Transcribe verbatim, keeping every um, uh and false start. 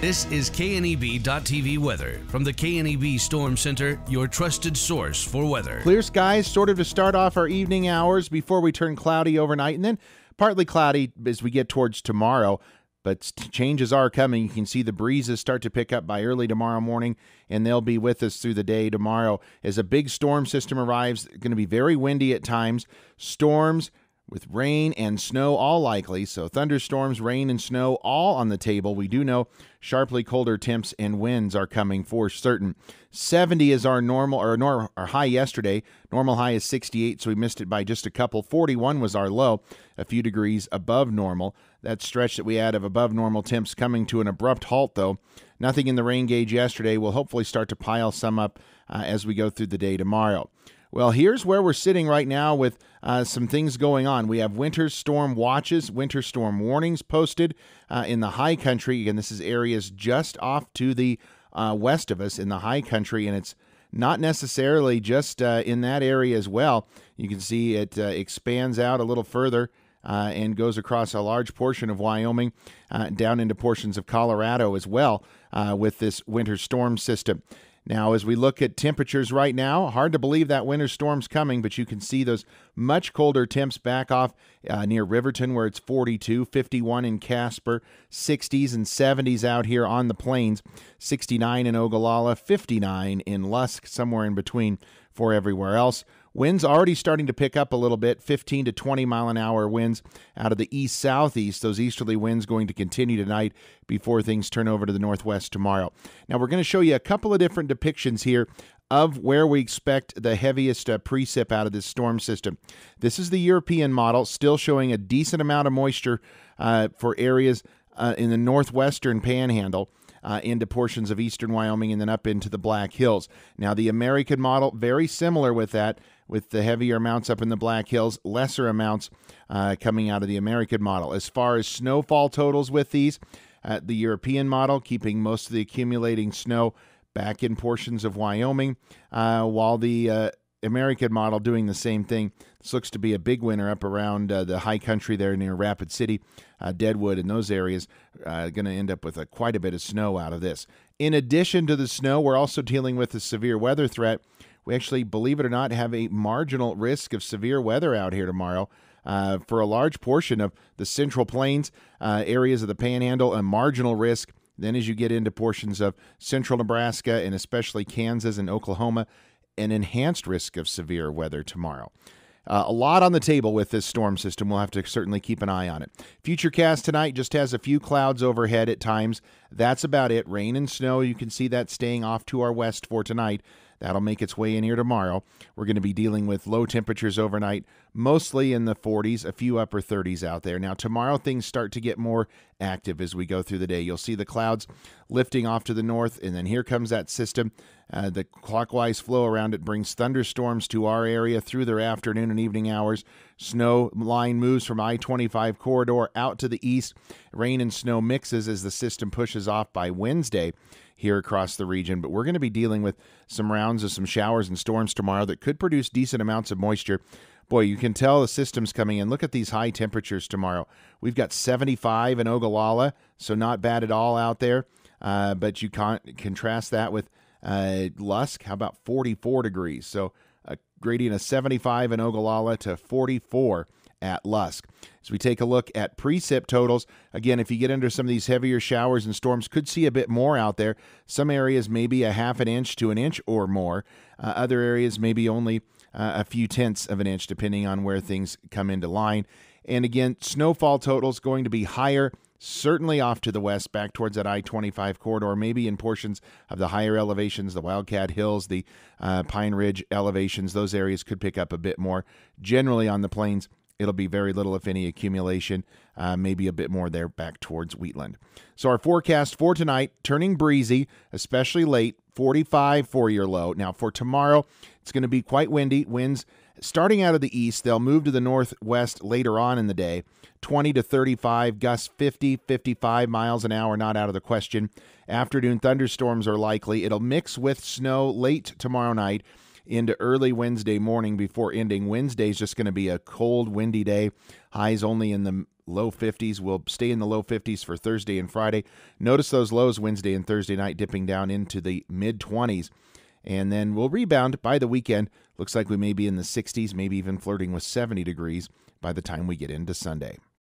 This is K N E B dot T V weather from the K N E B Storm Center, your trusted source for weather. Clear skies sort of to start off our evening hours before we turn cloudy overnight, and then partly cloudy as we get towards tomorrow. But changes are coming. You can see the breezes start to pick up by early tomorrow morning, and they'll be with us through the day tomorrow as a big storm system arrives. Going to be very windy at times. Storms with rain and snow all likely. So thunderstorms, rain, and snow all on the table. We do know sharply colder temps and winds are coming for certain. seventy is our normal, or nor, our high yesterday. Normal high is sixty-eight, so we missed it by just a couple. forty-one was our low, a few degrees above normal. That stretch that we had of above normal temps coming to an abrupt halt, though. Nothing in the rain gauge yesterday. We'll hopefully start to pile some up uh, as we go through the day tomorrow. Well, here's where we're sitting right now with uh, some things going on. We have winter storm watches, winter storm warnings posted uh, in the high country. Again, this is areas just off to the uh, west of us in the high country, and it's not necessarily just uh, in that area as well. You can see it uh, expands out a little further uh, and goes across a large portion of Wyoming uh, down into portions of Colorado as well uh, with this winter storm system. Now, as we look at temperatures right now, hard to believe that winter storm's coming, but you can see those much colder temps back off uh, near Riverton where it's forty-two, fifty-one in Casper, sixties and seventies out here on the plains, sixty-nine in Ogallala, fifty-nine in Lusk, somewhere in between for everywhere else. Winds already starting to pick up a little bit, fifteen to twenty mile an hour winds out of the east-southeast. Those easterly winds going to continue tonight before things turn over to the northwest tomorrow. Now, we're going to show you a couple of different depictions here of where we expect the heaviest uh, precip out of this storm system. This is the European model, still showing a decent amount of moisture uh, for areas uh, in the northwestern panhandle. Uh, into portions of eastern Wyoming and then up into the Black Hills. Now, the American model, very similar with that, with the heavier amounts up in the Black Hills, lesser amounts uh, coming out of the American model. As far as snowfall totals with these, uh, the European model keeping most of the accumulating snow back in portions of Wyoming, uh, while the uh, American model doing the same thing. This looks to be a big winner up around uh, the high country there near Rapid City, uh, Deadwood, and those areas. Uh, going to end up with a, quite a bit of snow out of this. In addition to the snow, we're also dealing with a severe weather threat. We actually, believe it or not, have a marginal risk of severe weather out here tomorrow. Uh, for a large portion of the Central Plains, uh, areas of the Panhandle, a marginal risk. Then as you get into portions of central Nebraska and especially Kansas and Oklahoma, an enhanced risk of severe weather tomorrow. Uh, a lot on the table with this storm system. We'll have to certainly keep an eye on it. Futurecast tonight just has a few clouds overhead at times. That's about it. Rain and snow, you can see that staying off to our west for tonight. That'll make its way in here tomorrow. We're going to be dealing with low temperatures overnight, mostly in the forties, a few upper thirties out there. Now, tomorrow things start to get more active as we go through the day. You'll see the clouds lifting off to the north, and then here comes that system. Uh, the clockwise flow around it brings thunderstorms to our area through their afternoon and evening hours. Snow line moves from I twenty-five corridor out to the east. Rain and snow mixes as the system pushes off by Wednesday here across the region. But we're going to be dealing with some rounds of some showers and storms tomorrow that could produce decent amounts of moisture. Boy, you can tell the system's coming in. Look at these high temperatures tomorrow. We've got seventy-five in Ogallala, so not bad at all out there. Uh, but you can't contrast that with uh, Lusk. How about forty-four degrees? So a gradient of seventy-five in Ogallala to forty-four at Lusk. As we take a look at precip totals, again, if you get into some of these heavier showers and storms, could see a bit more out there. Some areas maybe a half an inch to an inch or more. Uh, other areas maybe only uh, a few tenths of an inch, depending on where things come into line. And again, snowfall totals going to be higher, certainly off to the west, back towards that I twenty-five corridor, maybe in portions of the higher elevations, the Wildcat Hills, the uh, Pine Ridge elevations. Those areas could pick up a bit more. Generally on the plains, it'll be very little, if any, accumulation, uh, maybe a bit more there back towards Wheatland. So our forecast for tonight, turning breezy, especially late, forty-five for your low. Now for tomorrow, it's going to be quite windy. Winds starting out of the east, they'll move to the northwest later on in the day. twenty to thirty-five, gusts fifty, fifty-five miles an hour, not out of the question. Afternoon thunderstorms are likely. It'll mix with snow late tomorrow night into early Wednesday morning before ending. Wednesday's just going to be a cold, windy day. Highs only in the low fifties. We'll stay in the low fifties for Thursday and Friday. Notice those lows Wednesday and Thursday night dipping down into the mid-twenties. And then we'll rebound by the weekend. Looks like we may be in the sixties, maybe even flirting with seventy degrees by the time we get into Sunday.